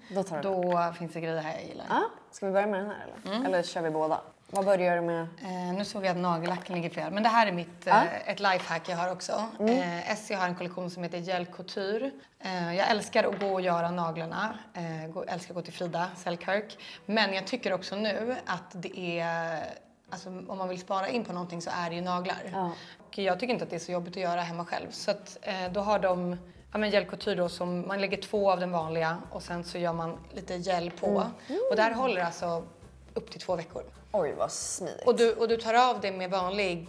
Då finns det grejer här jag gillar. Ja, ska vi börja med den här eller? Eller kör vi båda? Vad börjar du med? Nu såg jag att nagellacken ligger fel. Men det här är mitt ett lifehack jag har också. Essie har en kollektion som heter Gel Couture. Jag älskar att gå och göra naglarna. Älskar att gå till Frida Selkirk. Men jag tycker också nu att det är... Alltså, om man vill spara in på någonting så är det ju naglar. Ja. Och jag tycker inte att det är så jobbigt att göra hemma själv. Så att, då har de Gel Couture då, som man lägger 2 av den vanliga och sen så gör man lite gel på. Och det här håller alltså upp till 2 veckor. Oj, vad smidigt. Och du tar av det med vanlig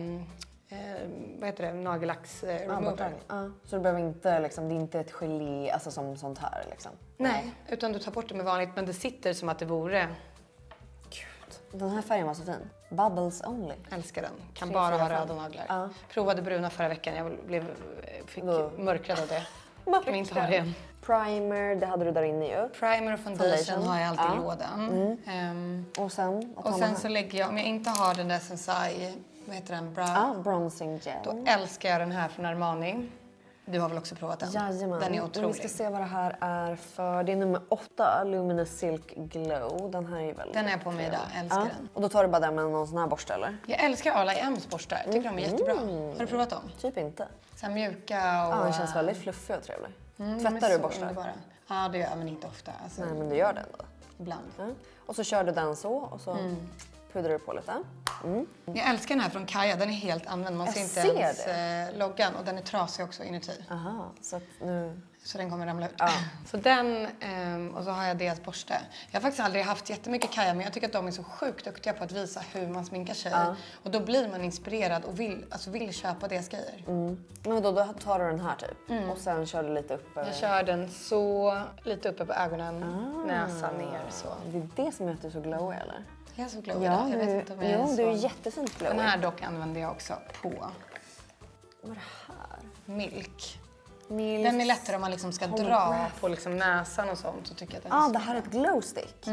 vad heter det? Nagellacks remover. Så du behöver inte, liksom, det är inte ett gelé alltså, som sånt här liksom? Nej, utan du tar bort det med vanligt men det sitter som att det vore... Den här färgen var så fin. Bubbles only. Älskar den. Kan bara ha röda naglar. Provade bruna förra veckan. Jag fick mörkrädd av det. Kan inte ha det igen. Primer, det hade du där inne ju. Primer och foundation har jag alltid i lådan. Och sen? Och sen så lägger jag, om jag inte har den där Sensai, vad heter den? Bronzing gel. Då älskar jag den här från Armani. Du har väl också provat den? Jajamän. Den är otrolig. Vi ska se vad det här är för. Det är nummer 8, Luminous Silk Glow. Den här är väldigt... Den är på mig idag. Älskar den. Och då tar du bara den med någon sån här borste eller? Jag älskar Arla M's borstar. Tycker de är jättebra. Har du provat dem? Typ inte. Så här mjuka och... Ja, den känns väldigt fluffig och trevlig. Tvättar du borstar? Underbara. Ja, det gör jag men inte ofta. Alltså, Nej, men du gör det ändå. ibland. Och så kör du den så och så pudrar du på lite. Jag älskar den här från Kaja. Den är helt använd. Man ser inte ens loggan. Och den är trasig också inuti. Aha, så att nu... Så den kommer ramla ut. Så den, och så har jag deras borste. Jag har faktiskt aldrig haft jättemycket Kaja, men jag tycker att de är så sjukt duktiga på att visa hur man sminkar sig. Och då blir man inspirerad och vill köpa deras grejer. Men då tar du den här typ och sen kör du lite uppe. Jag kör den så, lite uppe på ögonen, näsan ner så. Det är det som gör att du är så glowy eller? Jag är så glowy idag. Jag vet inte om jag är så... du är jättefint glowy. Den här dock använder jag också på. Vad är det här? Milk. Den är lättare om man liksom ska dra på liksom näsan och sånt. Så tycker jag att den är det här är ett glow stick.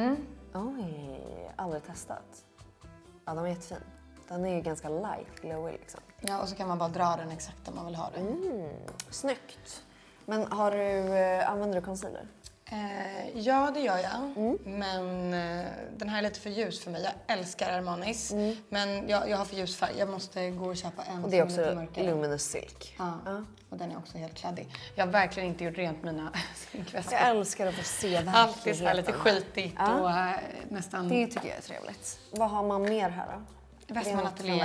Oj, aldrig testat. Ja, den är jättefin. Den är ju ganska light glowy liksom. Ja, och så kan man bara dra den exakt där man vill ha den. Snyggt. Men använder du concealer? Ja, det gör jag. Men den här är lite för ljus för mig. Jag älskar Armanis. Men jag har för ljus färg. Jag måste gå och köpa en. Och det är som lite också mörkare. Luminous Silk. Ja. Och den är också helt kladdig. Jag har verkligen inte gjort rent mina sminkväskor. Jag älskar att få se verkligheten. Alltid så här lite skitigt och nästan... Det tycker jag är trevligt. Vad har man mer här då? Westman Atelier.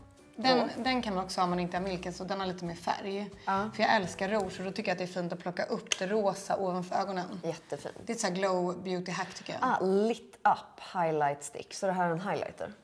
Den kan man också ha om man inte har milken, så den har lite mer färg. För jag älskar rouge och då tycker jag att det är fint att plocka upp det rosa ovanför ögonen. Jättefint. Det är ett så här glow beauty hack tycker jag. Lit up highlight stick. Så det här är en highlighter.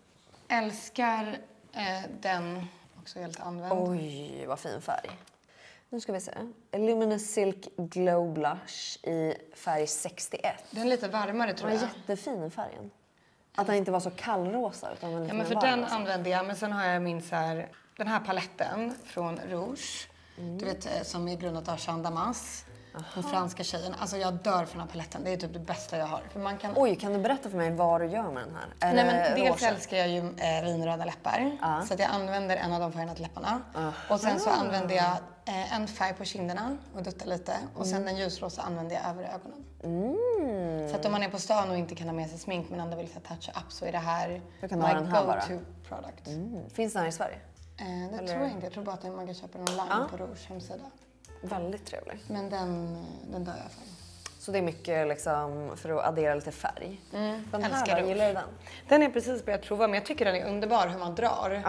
Älskar den, också helt använd. Oj, vad fin färg. Nu ska vi se. Luminous Silk Glow Blush i färg 61. Den är lite varmare tror jag. Den är jättefin färgen. Att den inte var så kallrosa utan den lite men för varm, den alltså. använder jag, men sen har jag min så här, den här paletten från Rouge. Du vet, som är grundat av Jean Damas. Den franska tjejen. Alltså jag dör för den här paletten. Det är typ det bästa jag har. För man kan... Oj, kan du berätta för mig vad du gör med den här? Nej, men dels älskar jag ju vinröda läppar. Så att jag använder en av de färgerna till läpparna. Och sen så använder jag en färg på kinderna och duttar lite. Och sen en ljusrosa använder jag över ögonen. Så att om man är på stan och inte kan ha med sig smink men ändå vill toucha up så är det här my go-to product. Finns den här i Sverige? Det tror jag inte. Jag tror bara att man kan köpa den online på Rouge hemsida. Väldigt trevlig. Men den dör jag för. Så det är mycket liksom för att addera lite färg. Den Älskar här, Rouge. gillar du den? Den är precis börjat prova men jag tycker den är underbar hur man drar.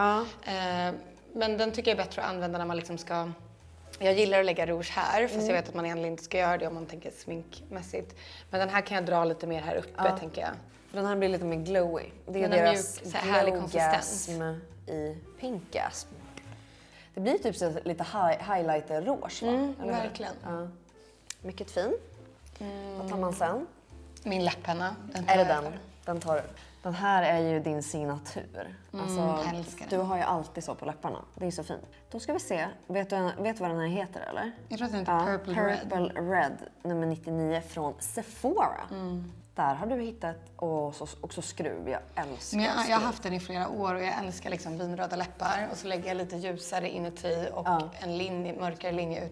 Men den tycker jag är bättre att använda när man liksom ska... Jag gillar att lägga rouge här fast jag vet att man egentligen inte ska göra det om man tänker sminkmässigt. Men den här kan jag dra lite mer här uppe tänker jag. Den här blir lite mer glowy. Det är Den har deras mjuk, så här härlig konsistens. i Pinkgasm. Det blir typ så lite highlighter rouge va? Verkligen. Ja. Mycket fin. Vad tar man sen? Min läppenna. Är det den? Den tar du. Den här är ju din signatur. Alltså, älskar du har ju alltid så på läpparna. Det är så fint. Då ska vi se. Vet du vad den här heter eller? Jag tror att den heter Purple Red nummer 99 från Sephora. Där har du hittat också skruv. Jag älskar men jag har haft den i flera år och jag älskar liksom vinröda läppar. Och så lägger jag lite ljusare inuti och en mörkare linje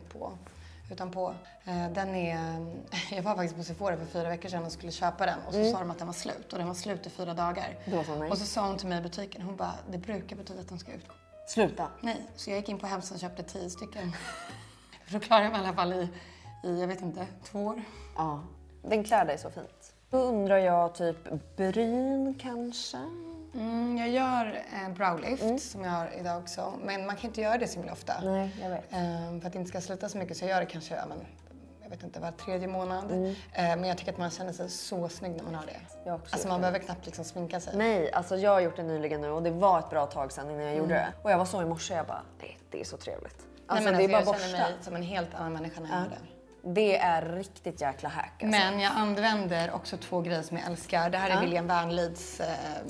utanpå. Den är... Jag var faktiskt på Sephora för 4 veckor sedan och skulle köpa den. Och så sa de att den var slut. Och den var slut i 4 dagar. Och så sa hon till mig i butiken. Hon bara, det brukar betyda att de ska utgå. Sluta? Nej, så jag gick in på hemsidan och köpte 10 stycken. För då klarade jag mig i alla fall i, jag vet inte, 2 år. Ja, den klär dig så fint. Då undrar jag typ bryn kanske? Jag gör browlift som jag har idag också. Men man kan inte göra det så himla ofta. Nej, jag vet. För att det inte ska slita så mycket så jag gör det kanske, jag vet inte, var 3:e månad. Men jag tycker att man känner sig så snygg när man har det. Jag också alltså man behöver knappt liksom sminka sig. Nej, alltså jag har gjort det nyligen nu och det var ett bra tag sedan innan jag gjorde det. Och jag var så i morse, jag bara, nej det är så trevligt. Alltså, nej, men det är alltså, bara jag känner mig som en helt annan människa när jag gör det. Det är riktigt jäkla hack alltså. Men jag använder också 2 grejer som jag älskar. Det här är William Wernlids...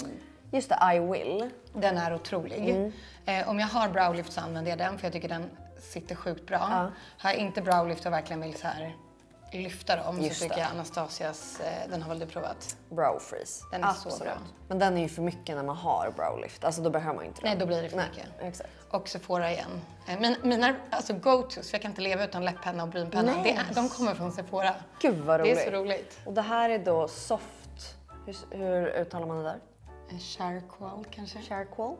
Just det, I Will. Den är otrolig. Om jag har browlift så använder jag den för jag tycker den sitter sjukt bra. Har jag inte browlift och verkligen vill så här lyfta dem Just så tycker jag Anastasias, den har väl du provat? Brow freeze. Den är så bra. Men den är ju för mycket när man har browlift. Alltså då behöver man inte det. Nej, då blir det för mycket. Exakt. Och Sephora igen. Mina alltså go-tos, för jag kan inte leva utan läpppenna och brynpenna. De kommer från Sephora. Gud vad roligt. Det är så roligt. Och det här är då soft. Hur uttalar man det där? Charcoal kanske? Charcoal.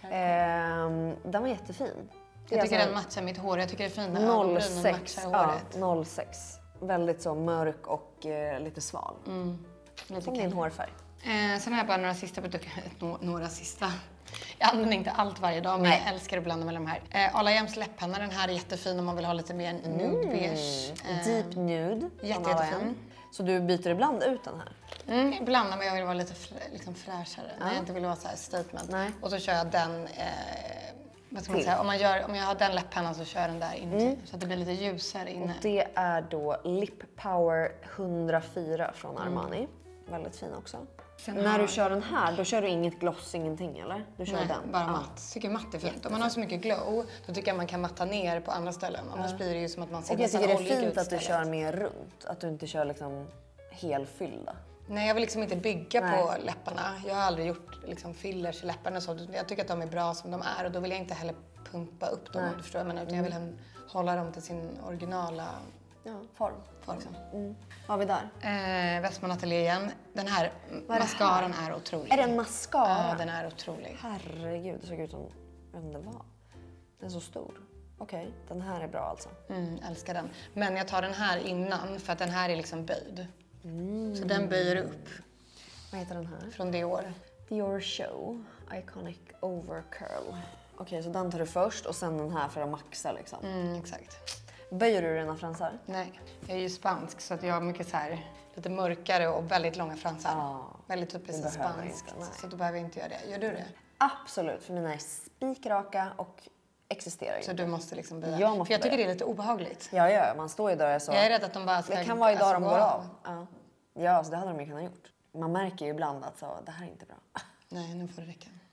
Den var jättefin. Jag tycker den matchar mitt hår. Jag tycker det är fint när ögonbrynen matchar håret. 06. Väldigt så mörk och lite sval. Som din hårfärg. Sen har jag bara några sista produkter. Några sista. Jag använder inte allt varje dag, men jag älskar att blanda mellan de här. Ala Jäms läppenna, den här är jättefin om man vill ha lite mer nude beige. Deep nude. Jättefin. Så du byter ibland ut den här? Ibland när jag vill vara lite liksom fräschare. När jag inte vill vara så här statement. Nej. Och så kör jag den... vad ska man säga? Om jag har den läppennan så kör jag den där inuti. Så att det blir lite ljusare inne. Och det är då Lip Power 104 från Armani. Väldigt fin också. När du kör den här, då kör du inget gloss, ingenting eller? Du kör den? Bara matt. Tycker matt är fint. Om man har så mycket glow, då tycker jag man kan matta ner på andra ställen. Annars blir det ju som att man ser och jag tycker det är fint att istället. du kör mer runt. Att du inte kör liksom helfyllda. Nej, jag vill liksom inte bygga på läpparna. Jag har aldrig gjort liksom fillers i läpparna och så. Jag tycker att de är bra som de är och då vill jag inte heller pumpa upp dem, om du förstår. Men jag vill hålla dem till sin originala form. Liksom. Vad har vi där? Westman Atelier igen. Den här mascaran är otrolig. Är det en mascara? Ja, den är otrolig. Herregud, det såg ut som det var. Den är så stor. Okej, den här är bra alltså. Älskar den. Men jag tar den här innan för att den här är liksom böjd. Så den böjer upp. Vad heter den här? Från Dior. Dior Show Iconic Overcurl. Okej, så den tar du först och sen den här för att maxa liksom. Exakt. Böjer du dina fransar? Nej, jag är ju spansk så att jag har mycket så här lite mörkare och väldigt långa fransar. Väldigt typiskt spanskt. Så då behöver jag inte göra det. Gör du det? Absolut, för mina är spikraka och existerar så inte. du måste liksom böja? Jag måste för jag tycker det är lite obehagligt. Ja, man står ju där och så. Jag är rädd att de bara ska... Det kan vara idag de går av. Ja, så det hade de ju kunnat gjort. Man märker ju ibland att så, det här är inte bra. Nej, nu får det räcka.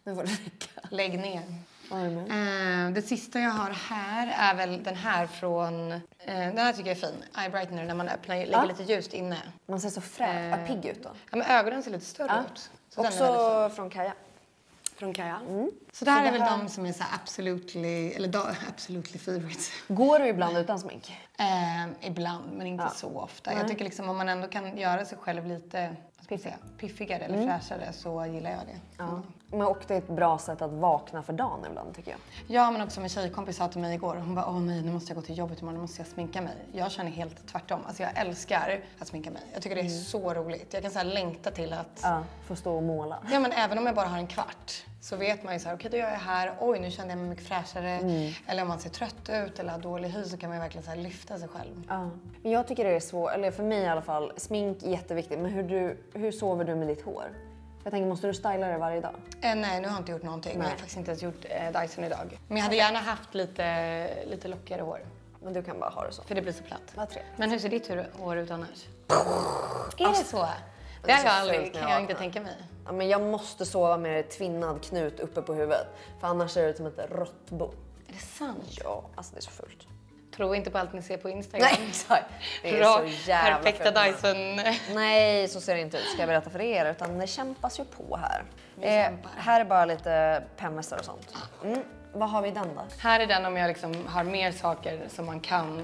Nu får det räcka. Lägg ner. Vad det sista jag har här är väl den här från... den här tycker jag är fin. Eye brightener när man öppnar, lägger lite ljust inne. Man ser så pigg ut då. Ja, men ögonen ser lite större ut. Så den är väldigt Också fin. från Kaja. Från Kaja. Så det här är väl de som är så här absolutely favorites. Går du ibland utan smink? Ibland, men inte så ofta. Jag tycker liksom om man ändå kan göra sig själv lite piffigare eller fräschare så gillar jag det. Ja. Men och det är ett bra sätt att vakna för dagen ibland tycker jag. Ja, men också min tjejkompis sa till mig igår. Hon bara, nej, nu måste jag gå till jobbet imorgon, nu måste jag sminka mig. Jag känner helt tvärtom. Alltså jag älskar att sminka mig. Jag tycker det är så roligt. Jag kan så här längta till att... Ja, få stå och måla. Ja, men även om jag bara har en kvart så vet man ju så här, okej, då gör jag här. Oj, nu kände jag mig mycket fräschare. Eller om man ser trött ut eller har dålig hy så kan man ju verkligen så här lyfta sig själv. Ja. Men jag tycker det är svårt, eller för mig i alla fall, smink är jätteviktigt. Men hur sover du med ditt hår? Jag tänker, måste du styla det varje dag? Nej, nu har jag inte gjort någonting. Jag har faktiskt inte ens gjort Dyson idag. Men jag hade gärna haft lite lockigare hår. Men du kan bara ha det så. För det blir så platt. Vad trevligt. Men hur ser ditt hår ut annars? Är det så? Det har jag aldrig, kan jag inte tänka mig. Ja, men jag måste sova med tvinnad knut uppe på huvudet. För annars ser det ut som ett råttbo. Är det sant? Ja, alltså det är så fult. Tro inte på allt ni ser på Instagram. Nej, exakt. Det är så jävla perfekta fult. Dyson. Nej, så ser det inte ut. Ska jag berätta för er. Utan det kämpas ju på här. kämpar. Här är bara lite pemmestar och sånt. Vad har vi den då? Här är den om jag liksom har mer saker som man kan,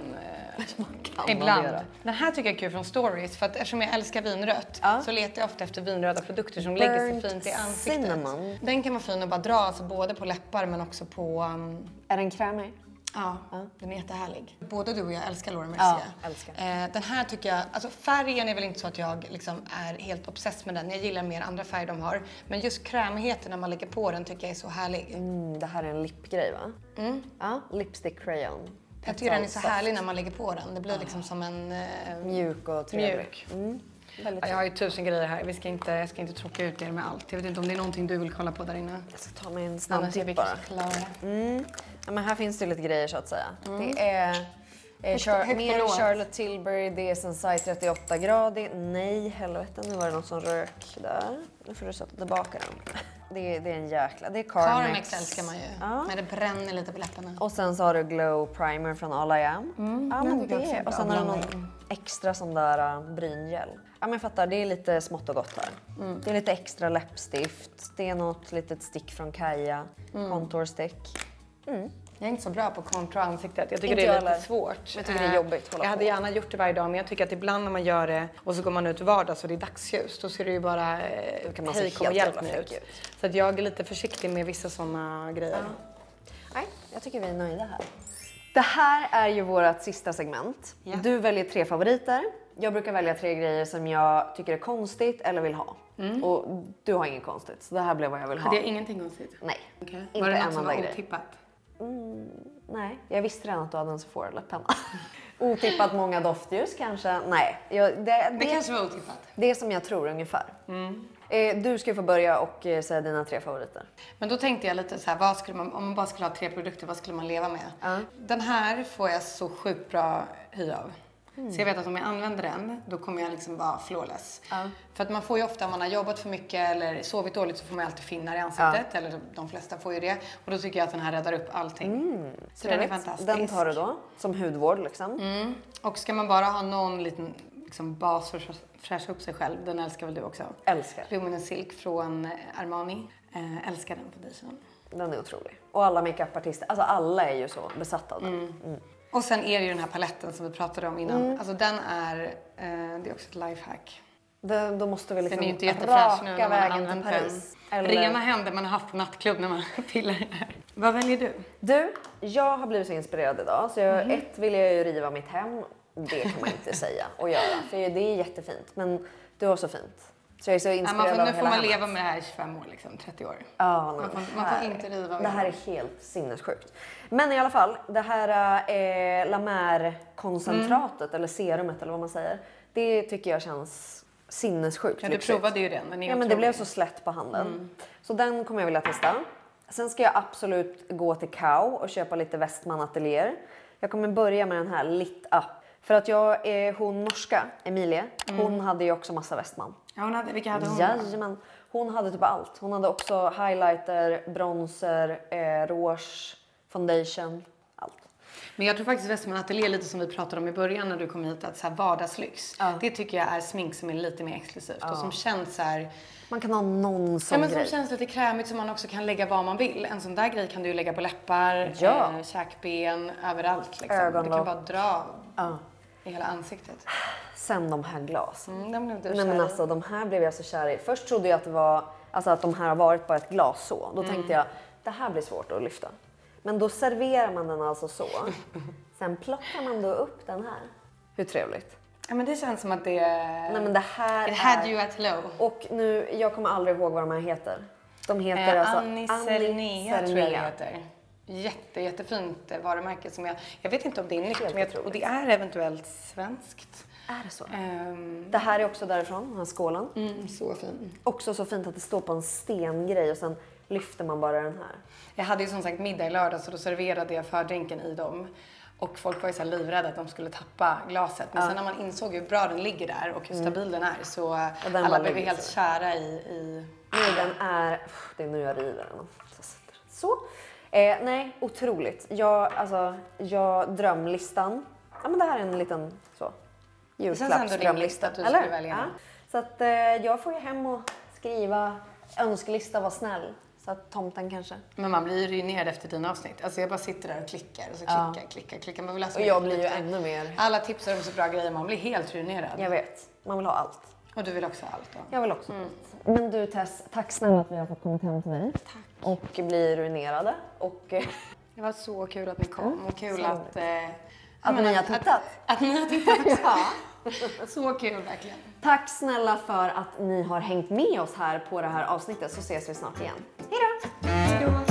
kan ibland. göra. Den här tycker jag är kul från stories. För att eftersom jag älskar vinrött så letar jag ofta efter vinröda produkter som lägger sig fint i ansiktet. Cinnamon. Den kan vara fin att bara dra, alltså både på läppar men också på... Är den krämig? Ja, den är jättehärlig. Både du och jag älskar Laura Mercier. Ja, älskar. Den här tycker jag, alltså färgen är väl inte så att jag liksom är helt obsess med den. Jag gillar mer andra färger de har. Men just krämigheten när man lägger på den tycker jag är så härlig. Det här är en lipgrej va? Ja, lipstick crayon. Jag tycker den är så härlig när man lägger på den. Det blir liksom som en... Mjuk och trevlig. Ja, jag har ju 1000 grejer här. Jag ska inte tråka ut er med allt. Jag vet inte om det är någonting du vill kolla på där inne. Jag ska ta mig en snabb Annars är vi titt bara. klara. Ja, men här finns det lite grejer så att säga. Det är högt mer lågt. Charlotte Tilbury, det är Sensai 38-gradig. Nej, helvete, nu var det något som rök där. Nu får du sätta tillbaka den. Det är en jäkla... Det är Carmex älskar man ju. Men det bränner lite på läpparna. Och sen så har du Glow Primer från All I Am. Ja, men tycker jag också är det. bra Och sen har du någon blandning. extra sån där bryngel. Ja, men fattar, det är lite smått och gott här. Det är lite extra läppstift. Det är något litet stick från Kaja. Contour stick. Jag är inte så bra på kontra ansiktet. Jag tycker Inte det är jag lite heller. svårt. Jag tycker det är jobbigt att hålla Jag hade på. gärna gjort det varje dag, men jag tycker att ibland när man gör det och så går man ut vardag så det är dagsljus, då ser det ju bara kan man se hej, kom och helt hjälp jävla mig fräck ut. ut. Så att jag är lite försiktig med vissa sådana grejer. Nej, jag tycker vi är nöjda här. Det här är ju vårt sista segment. Ja. Du väljer 3 favoriter. Jag brukar välja 3 grejer som jag tycker är konstigt eller vill ha. Och du har inget konstigt, så det här blev vad jag vill ha. Hade jag ingenting konstigt? Nej, Okay. inte Var det något en som enda var grej. otippat? Nej, jag visste redan att du hade en Sephora-läppenna. Otippat många doftljus kanske. Nej, Det kanske var otippat. det är som jag tror ungefär. Du ska få börja och säga dina 3 favoriter. Men då tänkte jag lite så här, om man bara skulle ha 3 produkter, vad skulle man leva med? Den här får jag så sjukt bra hy av. Så jag vet att om jag använder den, då kommer jag liksom vara flawless. För att man får ju ofta, om man har jobbat för mycket eller sovit dåligt, så får man alltid finnar i ansiktet. Eller de flesta får ju det. Och då tycker jag att den här räddar upp allting. Så den är fantastisk. Den tar du då, som hudvård liksom. Och ska man bara ha någon liten liksom, bas för att fräscha upp sig själv, den älskar väl du också? Älskar. Luminous Silk från Armani. Älskar den på Dyson. Den är otrolig. Och alla makeupartister, alltså alla är ju så besatta av den. Och sen är det ju den här paletten som vi pratade om innan. Alltså den är, det är också ett lifehack. Då måste vi liksom Den är ju inte jättefräsch nu när man har vägen till använt Paris. den. Rena händer man har haft på nattklubb när man pillar det här. Vad väljer du? Du, jag har blivit så inspirerad idag. Så ett vill jag ju riva mitt hem. Det kan man inte säga och göra. För det är jättefint. Men du har så fint. Så jag är så inspirerad av Nu får hela man hemmet. leva med det här i 25 år, liksom, 30 år. Ja, Man får inte riva. Det här är helt sinnessjukt. Men i alla fall, det här La Mer-koncentratet eller serumet eller vad man säger. Det tycker jag känns sinnessjukt. Ja, du provade ju den. Den är ja, men det blev så slätt på handen. Så den kommer jag vilja testa. Sen ska jag absolut gå till Kao och köpa lite Westman Atelier. Jag kommer börja med den här Lit Up. För att hon norska, Emilie, hon hade ju också massa Westman. Ja, vilka hade hon? Jajamän. Hon hade typ allt. Hon hade också highlighter, bronzer, rouge, foundation, allt. Men jag tror faktiskt Westman Atelier, lite som vi pratade om i början när du kom hit, att så här vardagslyx. Det tycker jag är smink som är lite mer exklusivt och som känns så här. Man kan ha någon sån grej. Som känns lite krämigt som man också kan lägga vad man vill. En sån där grej kan du ju lägga på läppar, käkben, överallt liksom. Ögonlock. Du kan bara dra i hela ansiktet. Sen de här glasen. Nej men alltså de här blev jag så kär i. Först trodde jag att det var, alltså att de här har varit bara ett glas så. Då tänkte jag, det här blir svårt att lyfta. Men då serverar man den alltså så. Sen plockar man då upp den här. Hur trevligt? Ja, men det känns som att det... Nej, men det här It had you at hello. Och nu, jag kommer aldrig ihåg vad de här heter. De heter alltså Annie Cernea tror jag det heter. Jättefint varumärke som jag vet inte om det är nytt, och det är eventuellt svenskt. Är det så? Det här är också därifrån, den här skålen. Så fin. Också så fint att det står på en stengrej och sen lyfter man bara den här. Jag hade ju som sagt middag i lördag, så då serverade jag fördrinken i dem. Och folk var ju så här livrädda att de skulle tappa glaset. Men sen när man insåg hur bra den ligger där och hur stabil den är, så alla blev helt kära i... Nej, den är... Det är nu jag river den. Så. Nej, otroligt. Jag drömlistan. Ja, men det här är en liten så julklappsdrömlista. Eller? Ja. Så att jag får ju hem och skriva önskelista, var snäll. Så att tomten kanske. Men man blir ju ruinerad efter dina avsnitt. Alltså jag bara sitter där och klickar och så klickar. Man vill och jag blir ju ännu mer. Alla tipsar om så bra grejer, man blir helt ruinerad. Jag vet. Man vill ha allt. Och du vill också ha allt då? Jag vill också allt. Men du Tess, tack snälla att vi har fått komma hem till dig. Tack. Och bli ruinerade. Och... Det var så kul att ni kom och kul att ni har tittat. Att ni har tittat. Ja. Så kul verkligen. Tack snälla för att ni har hängt med oss här på det här avsnittet, så ses vi snart igen. Hej då!